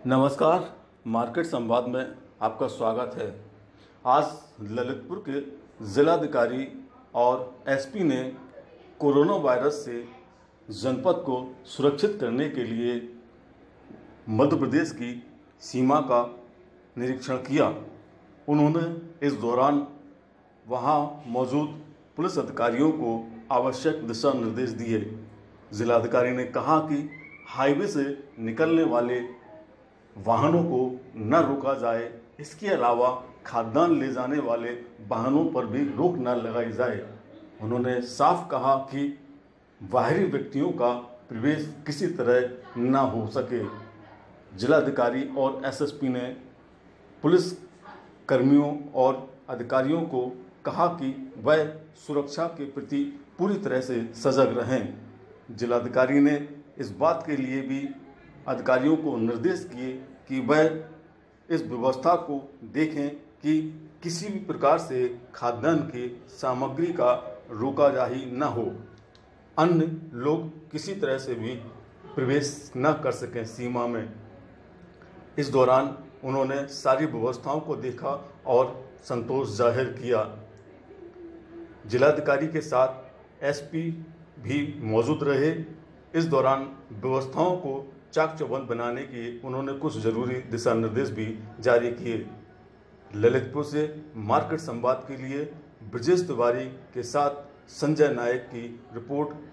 नमस्कार। मार्केट संवाद में आपका स्वागत है। आज ललितपुर के जिलाधिकारी और एसपी ने कोरोना वायरस से जनपद को सुरक्षित करने के लिए मध्य प्रदेश की सीमा का निरीक्षण किया। उन्होंने इस दौरान वहां मौजूद पुलिस अधिकारियों को आवश्यक दिशा निर्देश दिए। जिलाधिकारी ने कहा कि हाईवे से निकलने वाले वाहनों को न रोका जाए, इसके अलावा खाद्यान्न ले जाने वाले वाहनों पर भी रोक न लगाई जाए। उन्होंने साफ कहा कि बाहरी व्यक्तियों का प्रवेश किसी तरह न हो सके। जिलाधिकारी और एसएसपी ने पुलिस कर्मियों और अधिकारियों को कहा कि वह सुरक्षा के प्रति पूरी तरह से सजग रहें। जिलाधिकारी ने इस बात के लिए भी अधिकारियों को निर्देश किए कि वह इस व्यवस्था को देखें कि किसी भी प्रकार से खाद्यान्न की सामग्री का रोकाजाही न हो, अन्य लोग किसी तरह से भी प्रवेश न कर सकें सीमा में। इस दौरान उन्होंने सारी व्यवस्थाओं को देखा और संतोष जाहिर किया। जिलाधिकारी के साथ एसपी भी मौजूद रहे। इस दौरान व्यवस्थाओं को चाक चौबंद बनाने के उन्होंने कुछ जरूरी दिशा निर्देश भी जारी किए। ललितपुर से मार्केट संवाद के लिए ब्रजेश तिवारी के साथ संजय नायक की रिपोर्ट।